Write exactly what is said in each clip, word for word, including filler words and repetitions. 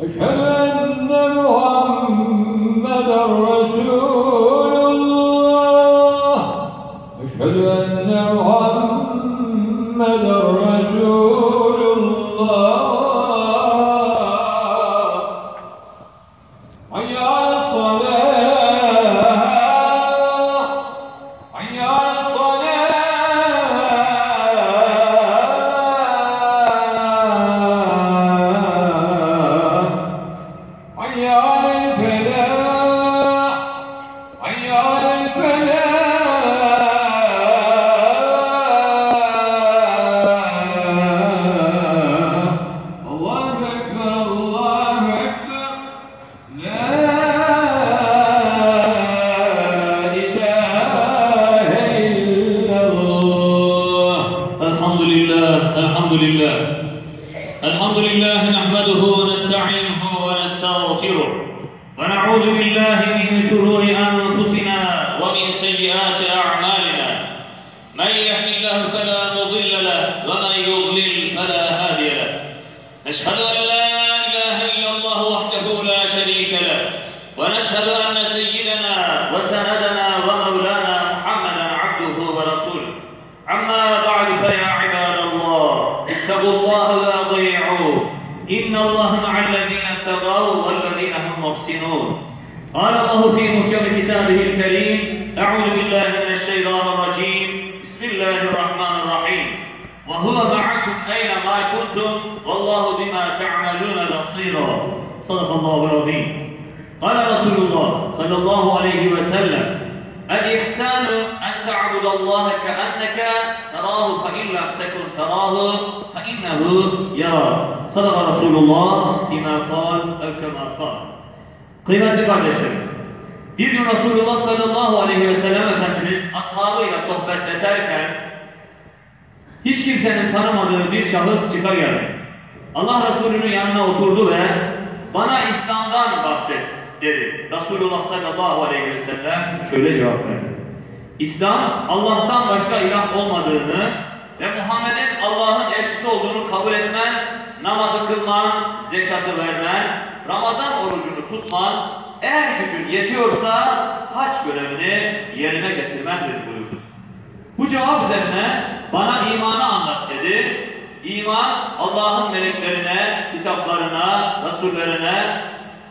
Eşhedü enne Muhammeden Resulullah. Eşhedü enne Muhammeden Resulullah. Hayya alas-salâh. Hayya alas-salâh. Hayya alel-felâh. Hayya alel-felâh. Allahu ekber, Allahu ekber. La ilahe illallah. Elhamdülillah, elhamdülillah. Elhamdülillah nahmeduhu ve nesta'inuhu ve nestağfiruh. Ve na'udhu billahi min şururi anfusina ve min seyyiati a'malina. Men yehdihillahu fela mudille leh ve men yudlil fela hadiye leh. Neşhedü en la ilahe illallah vahdehu la şerike leh. Ve neşhedü enne seyyidena ve senedena ve mevlana Muhammeden abduhu ve rasuluh. Amma ba'du fe ya ibadallah. İttaqullaha ve ati'uh. İnnallaha ma'allezine ittaqav vellezine hum muhsinun. قال الله في محكم كتابه الكريم أعوذ بالله من الشيطان الرجيم بسم الله الرحمن الرحيم وهو معكم أينما كنتم والله بما تعملون بصير صدق الله العظيم قال رسول الله صلى الله عليه وسلم الإحسان أن تعبد الله كأنك تراه فإن لم تكن تراه فإنه يراك صدق رسول الله بما قال أو كما قال. Kıymetli kardeşlerim, bir gün Resulullah sallallahu aleyhi ve sellem Efendimiz ashabıyla sohbet ederken hiç kimsenin tanımadığı bir şahıs çıka geldi. Allah Resulü'nün yanına oturdu ve bana İslam'dan bahset dedi. Resulullah sallallahu aleyhi ve sellem şöyle cevap verdi. İslam, Allah'tan başka ilah olmadığını ve Muhammed'in Allah'ın elçisi olduğunu kabul etmen, namazı kılman, zekatı vermen, Ramazan orucunu tutman, eğer gücün yetiyorsa hac görevini yerine getirmendir buyurdu. Bu cevap üzerine bana imanı anlat dedi. İman, Allah'ın meleklerine, kitaplarına, Resullerine,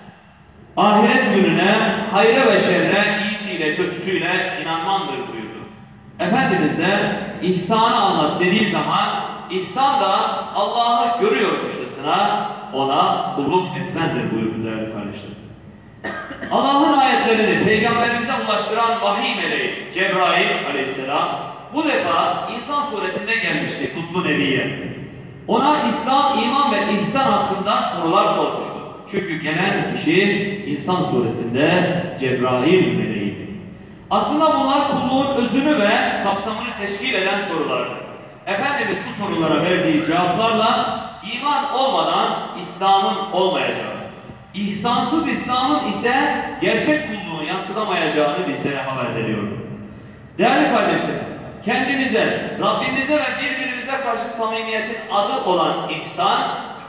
ahiret gününe, hayra ve şerre, iyisiyle kötüsüyle inanmandır buyurdu. Efendimiz de ihsanı anlat dediği zaman, ihsan da Allah'ı görüyormuşçasına ona kulluk etmendir buyurdu değerli kardeşlerim. Allah'ın ayetlerini Peygamberimize ulaştıran vahiy meleği Cebrail aleyhisselam bu defa insan suretinde gelmişti Kutlu Nebi'ye. Ona İslam, iman ve ihsan hakkında sorular sormuştu. Çünkü gelen kişi insan suretinde Cebrail meleğiydi. Aslında bunlar kulluğun özünü ve kapsamını teşkil eden sorulardı. Efendimiz bu sorulara verdiği cevaplarla iman olmadan İslam'ın olmayacağı, ihsansız İslam'ın ise gerçek kulluğu yansıtamayacağını bizlere haber veriyor. Değerli kardeşlerim, kendinize, Rabbinize ve birbirimize karşı samimiyetin adı olan ihsan,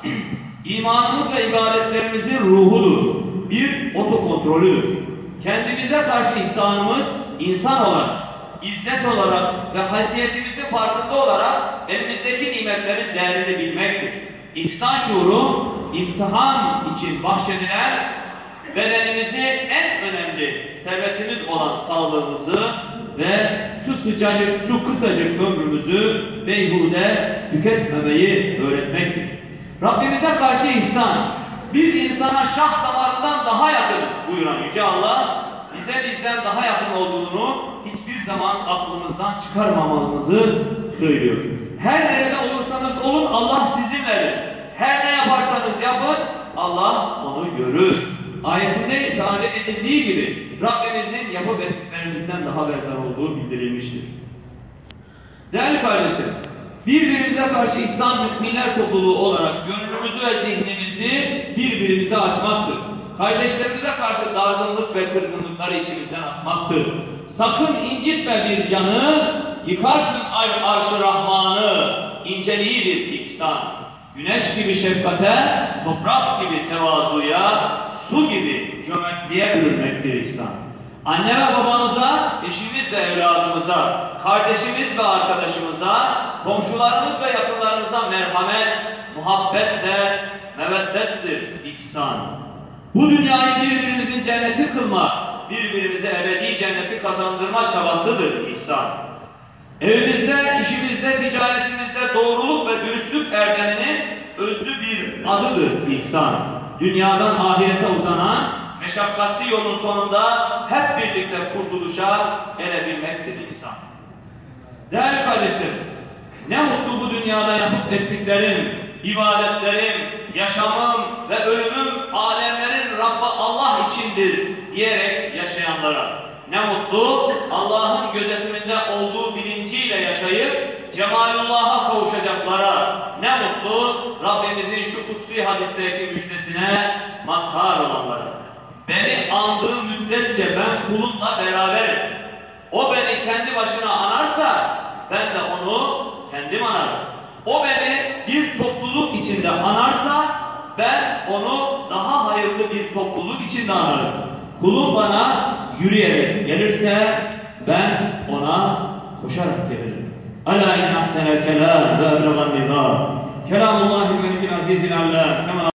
imanımız ve ibadetlerimizin ruhudur, bir otokontrolüdür. Kendimize karşı ihsanımız insan olarak, İzzet olarak ve haysiyetimizin farkında olarak elimizdeki nimetlerin değerini bilmektir. İhsan şuuru, imtihan için bahşedilen bedenimizi en önemli servetimiz olan sağlığımızı ve şu sıcacık, şu kısacık ömrümüzü beyhude tüketmemeyi öğretmektir. Rabbimize karşı ihsan, biz insana şah damarından daha yakınız buyuran Yüce Allah, bize bizden daha yakın olduğunu hiçbir zaman aklımızdan çıkarmamamızı söylüyor. Her nerede olursanız olun Allah sizinledir. Her ne yaparsanız yapın Allah onu görür. Ayetinde ifade edildiği gibi Rabbimizin yapıp ettiklerimizden daha haberdar olduğu bildirilmiştir. Değerli kardeşlerim, birbirimize karşı İslam müminler topluluğu olarak gönlümüzü ve zihnimizi birbirimize açmaktır. Kardeşlerimize karşı dargınlık ve kırgınlıkları içimizden atmaktır. Sakın incitme bir canı, yıkarsın arş-ı Rahman'ı, inceliğidir ihsan. güneş gibi şefkate, toprak gibi tevazuya, su gibi cömertliğe bürünmektir ihsan. Anne ve babamıza, eşimiz ve evladımıza, kardeşimiz ve arkadaşımıza, komşularımız ve yakınlarımıza merhamet, muhabbetle, meveddettir ihsan. Bu dünyayı birbirimizin cenneti kılma, birbirimize ebedi cenneti kazandırma çabasıdır ihsan. Evimizde, işimizde, ticaretimizde doğruluk ve dürüstlük erdeminin özlü bir adıdır ihsan. Dünyadan ahirete uzanan meşakkatli yolun sonunda hep birlikte kurtuluşa erebilmektir ihsan. Değerli kardeşlerim, ne mutlu bu dünyada yapıp ettiklerim, ibadetlerim, yaşamım ve ölümüm alemlerin Rabbi Allah içindir diyerek yaşayanlara. Ne mutlu Allah'ın gözetiminde olduğu bilinciyle yaşayıp Cemalullah'a kavuşacaklara. Ne mutlu Rabbimizin şu kutsi hadisteki müjdesine mazhar olanlara. Beni andığı müddetçe ben kulumla beraberim. O beni kendi başına anarsa ben de onu kendim anarım. O beni bir topluluk içinde anarsa ben onu daha hayırlı bir topluluk içinde anarım. Kulum bana yürüyerek gelirse ben ona koşarak gelirim. Ala in ahsenel kelam ve eblegan nizam. Kelamullahi melikil azizil allam.